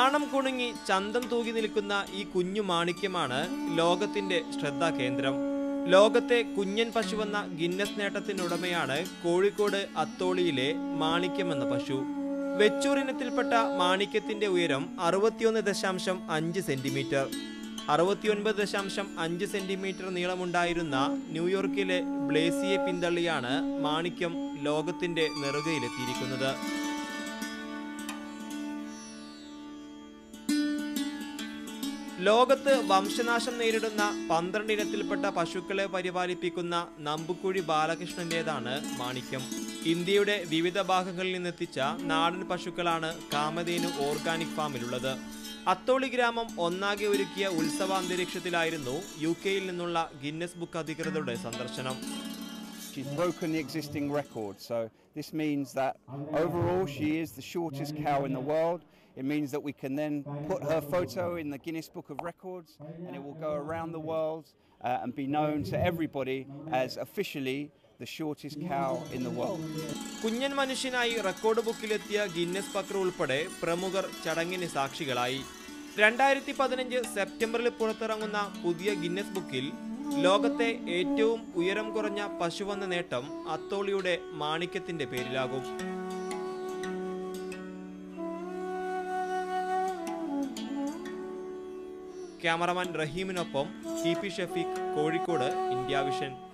ചാണം കുണുങ്ങി ചന്തം തൂകി നിൽക്കുന്ന ഈ കുഞ്ഞു മാണിക്യമാണ് ലോകത്തിന്റെ ശ്രദ്ധാകേന്ദ്രം. ലോകത്തെ കുഞ്ഞൻ പശുവെന്ന ഗിന്നസ് നേട്ടത്തിനുടമയാണ് കോഴിക്കോട് അത്തോളിയിലെ മാണിക്യം എന്ന പശു. വെച്ചൂർ ഇനത്തിൽപ്പെട്ട മാണിക്യത്തിന്റെ ഉയരം 61.5 സെന്റിമീറ്റർ. 69.5 സെന്റിമീറ്റർ നീളമുണ്ടായിരുന്ന ന്യൂയോർക്കിലെ ബ്ലേസിയെ പിന്തള്ളിയാണ് മാണിക്യം ലോകത്തിന്റെ നെറുകയിലെത്തിയിരിക്കുന്നത്. ലോകത്ത് വംശനാശം നേരിടുന്ന 12 ഇനത്തിൽപ്പെട്ട പശുക്കളെ പരിപാലിപ്പിക്കുന്ന നമ്പുക്കുഴി ബാലകൃഷ്ണന്റേതാണ് മാണിക്യം. ഇന്ത്യയുടെ വിവിധ ഭാഗങ്ങളിൽ നിന്നെത്തിച്ച നാടൻ പശുക്കളാണ് കാമധേനു ഓർഗാനിക് ഫാമിലുള്ളത്. അത്തോളി ഗ്രാമം ഒന്നാകെ ഒരുക്കിയ ഉത്സവാന്തരീക്ഷത്തിലായിരുന്നു UK-യിൽ നിന്നുള്ള ഗിന്നസ് ബുക്ക് അധികൃതരുടെ സന്ദർശനം. She's broken the existing record, so this means that overall she is the shortest cow in the world. It means that we can then put her photo in the Guinness Book of Records and it will go around the world and be known to everybody as officially the shortest cow in the world. കുഞ്ഞൻ മനുഷ്യനായി record ബുക്കിലെത്തിയ Guinness പക്ര ഉൾപ്പെടെ പ്രമുഖർ ചടങ്ങിന് സാക്ഷികളായി. 2015 സെപ്റ്റംബറിൽ പുറത്തിറങ്ങുന്ന പുതിയ Guinness ബുക്കിൽ ലോകത്തെ ഏറ്റവും ഉയരം കുറഞ്ഞ പശുവെന്ന നേട്ടം അത്തോളിയുടെ മാണിക്യത്തിന്റെ പേരിലാകും. ക്യാമറമാൻ റഹീമിനൊപ്പം TP Shafeeq, Kozhikode, India vision.